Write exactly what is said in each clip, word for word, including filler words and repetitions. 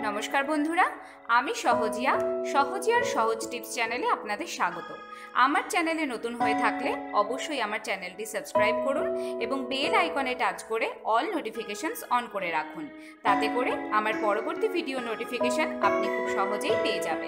নমস্কার বন্ধুরা, আমি সহজিয়া সহজিয়ার সহজ টিপস চ্যানেলে আপনাদের স্বাগত। আমার চ্যানেলে নতুন হয়ে থাকলে অবশ্যই আমার চ্যানেলটি সাবস্ক্রাইব করুন এবং বেল আইকনে টাচ করে অল নোটিফিকেশনস অন করে রাখুন। তাতে করে আমার পরবর্তী ভিডিও নোটিফিকেশন আপনি খুব সহজেই পেয়ে যাবেন।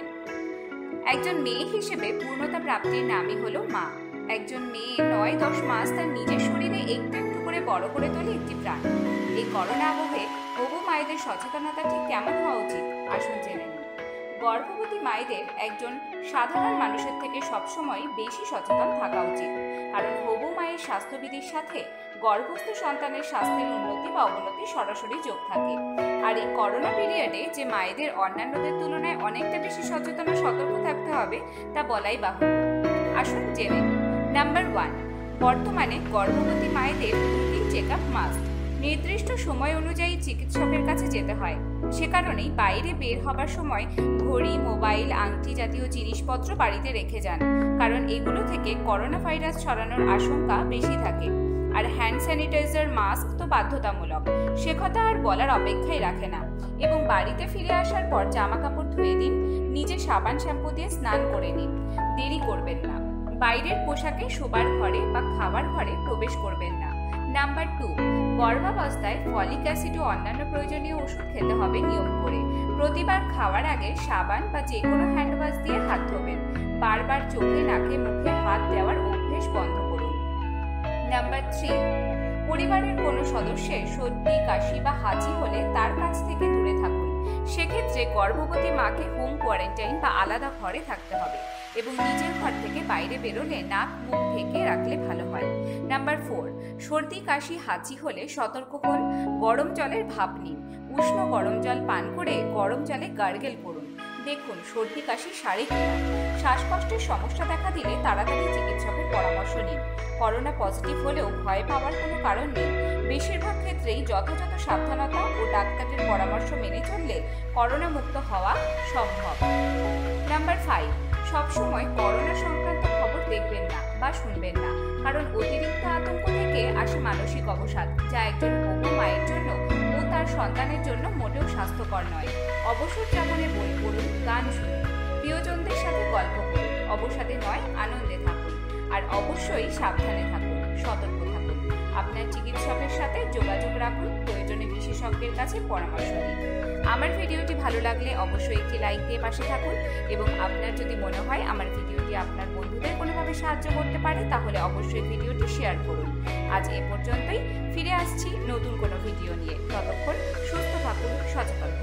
একজন মেয়ে হিসেবে পূর্ণতা প্রাপ্তির নামই হলো মা। একজন মেয়ে নয় দশ মাস তার নিজের শরীরে একটু একটু করে বড় করে তোলে একটি প্রাণ। এই করোনা আবহে হবু মায়েদের সচেতনতা ঠিক কেমন হওয়া উচিত আসুন জেনে নিন। গর্ভবতী মায়েদের একজন সাধারণ মানুষের থেকে সবসময় বেশি সচেতন থাকা উচিত, কারণ হবু মায়ের স্বাস্থ্যবিধির সাথে গর্ভস্থ সন্তানের স্বাস্থ্যের উন্নতি বা অবনতি সরাসরি যোগ থাকে। আর এই করোনা পিরিয়ডে যে মায়েদের অন্যান্যদের তুলনায় অনেকটা বেশি সচেতন ও সতর্ক থাকতে হবে তা বলাই বাহুল্য। আসুন জেনে নিন। নাম্বার ওয়ান, বর্তমানে গর্ভবতী মায়েদের রুটিন চেক আপ মাস্ট। নির্দিষ্ট সময় অনুযায়ী চিকিৎসকের কাছে যেতে হয়। সে কারণেই বাইরে বের হবার সময় ঘড়ি, মোবাইল, আংটি জাতীয় জিনিসপত্র বাড়িতে রেখে যান, কারণ এগুলো থেকে করোনা ভাইরাস ছড়ানোর আশঙ্কা বেশি থাকে। আর হ্যান্ড স্যানিটাইজার, মাস্ক তো বাধ্যতামূলক, সে কথা আর বলার অপেক্ষাই রাখে না। এবং বাড়িতে ফিরে আসার পর জামা কাপড় ধুয়ে দিন, নিজে সাবান শ্যাম্পু দিয়ে স্নান করে নিন। দেরি করবেন না। বাইরের পোশাকে শোবার ঘরে বা খাবার ঘরে প্রবেশ করবেন না। নাম্বার টু, গর্ভাবস্থায় ফলিক অ্যাসিড ও অন্যান্য প্রয়োজনীয় ওষুধ খেতে হবে নিয়ম করে। প্রতিবার খাওয়ার আগে সাবান বা যে কোনো হ্যান্ড ওয়াশ দিয়ে হাত ধোবেন। বারবার চোখে, নাকে, মুখে হাত দেওয়ার অভ্যেস বন্ধ করুন। নাম্বার থ্রি, পরিবারের কোনো সদস্যের সর্দি, কাশি বা হাঁচি হলে তার কাছ থেকে দূরে থাকুন। সেক্ষেত্রে গর্ভবতী মাকে হোম কোয়ারেন্টাইন বা আলাদা ঘরে থাকতে হবে এবং নিজের ঘর থেকে বাইরে বেরোলে নাক মুখ ঢেকে রাখলে ভালো হয়। নাম্বার ফোর, সর্দি, কাশি, হাঁচি হলে সতর্ক হন। গরম জলের ভাপ নিন। উষ্ণ গরম জল পান করে গরম জলে গার্গেল করুন। দেখুন সর্দি কাশি সারে কিনা। শ্বাসকষ্টের সমস্যা দেখা দিলে তাড়াতাড়ি চিকিৎসকের পরামর্শ নিন। করোনা পজিটিভ হলেও ভয় পাওয়ার কোনো কারণ নেই। বেশিরভাগ ক্ষেত্রেই যথাযথ সাবধানতা ও ডাক্তারের পরামর্শ মেনে চললে করোনা মুক্ত হওয়া সম্ভব। নাম্বার ফাইভ, সবসময় করোনা সংক্রান্ত খবর দেখবেন না বা শুনবেন না, কারণ অতিরিক্ত আতঙ্ক থেকে আসে মানসিক অবসাদ, যা একজন হবু মায়ের জন্য ও তার সন্তানের জন্য মোটেও স্বাস্থ্যকর নয়। অবসর যাপনে বই পড়ুন, গান শুনুন, প্রিয়জনদের সাথে গল্প করুন। অবসাদে নয়, আনন্দে থাকুন। আর অবশ্যই সাবধানে থাকুন, সতর্ক থাকুন। আপনার চিকিৎসকের সাথে যোগাযোগ রাখুন, প্রয়োজনে বিশেষজ্ঞের কাছে পরামর্শ নিন। আমার ভিডিওটি ভালো লাগলে অবশ্যই একটি লাইক দিয়ে পাশে থাকুন এবং আপনার যদি মনে হয় আমার ভিডিওটি আপনার বন্ধুদের কোনোভাবে সাহায্য করতে পারে তাহলে অবশ্যই ভিডিওটি শেয়ার করুন। আজ এ পর্যন্তই, ফিরে আসছি নতুন কোনো ভিডিও নিয়ে। ততক্ষণ সুস্থ থাকুন, সচেতন